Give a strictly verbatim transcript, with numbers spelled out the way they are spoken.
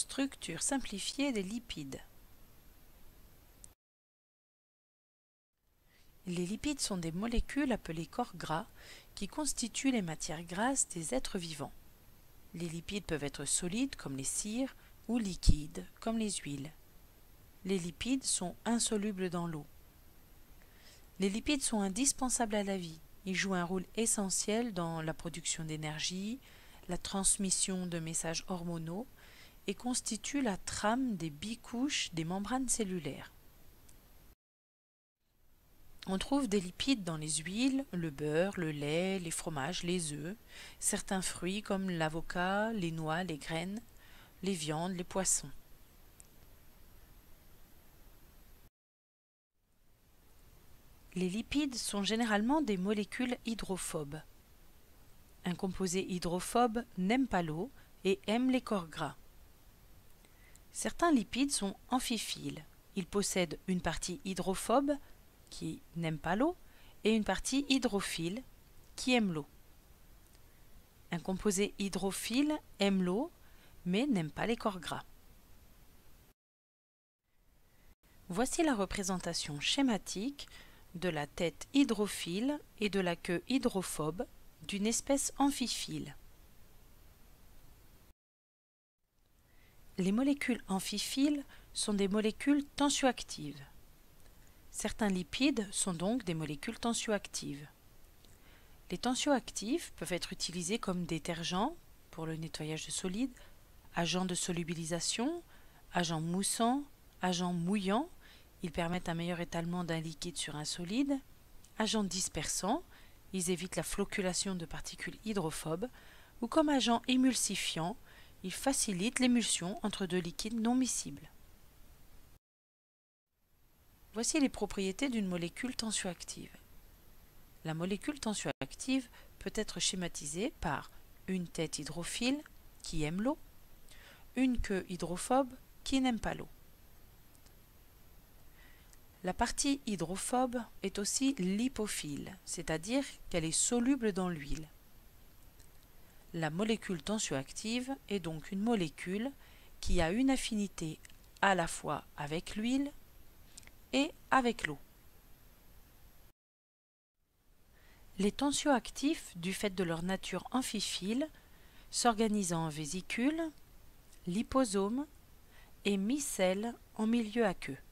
Structure simplifiée des lipides. Les lipides sont des molécules appelées corps gras qui constituent les matières grasses des êtres vivants. Les lipides peuvent être solides comme les cires ou liquides comme les huiles. Les lipides sont insolubles dans l'eau. Les lipides sont indispensables à la vie. Ils jouent un rôle essentiel dans la production d'énergie, la transmission de messages hormonaux et constituent la trame des bicouches des membranes cellulaires. On trouve des lipides dans les huiles, le beurre, le lait, les fromages, les œufs, certains fruits comme l'avocat, les noix, les graines, les viandes, les poissons. Les lipides sont généralement des molécules hydrophobes. Un composé hydrophobe n'aime pas l'eau et aime les corps gras. Certains lipides sont amphiphiles. Ils possèdent une partie hydrophobe qui n'aime pas l'eau et une partie hydrophile qui aime l'eau. Un composé hydrophile aime l'eau mais n'aime pas les corps gras. Voici la représentation schématique de la tête hydrophile et de la queue hydrophobe d'une espèce amphiphile. Les molécules amphiphiles sont des molécules tensioactives. Certains lipides sont donc des molécules tensioactives. Les tensioactifs peuvent être utilisés comme détergents pour le nettoyage de solides, agents de solubilisation, agents moussants, agents mouillants. Ils permettent un meilleur étalement d'un liquide sur un solide. Agents dispersants, ils évitent la flocculation de particules hydrophobes. Ou comme agents émulsifiants, ils facilitent l'émulsion entre deux liquides non miscibles. Voici les propriétés d'une molécule tensioactive. La molécule tensioactive peut être schématisée par une tête hydrophile qui aime l'eau, une queue hydrophobe qui n'aime pas l'eau. La partie hydrophobe est aussi lipophile, c'est-à-dire qu'elle est soluble dans l'huile. La molécule tensioactive est donc une molécule qui a une affinité à la fois avec l'huile et avec l'eau. Les tensioactifs, du fait de leur nature amphiphile, s'organisent en vésicules, liposomes et micelles en milieu aqueux.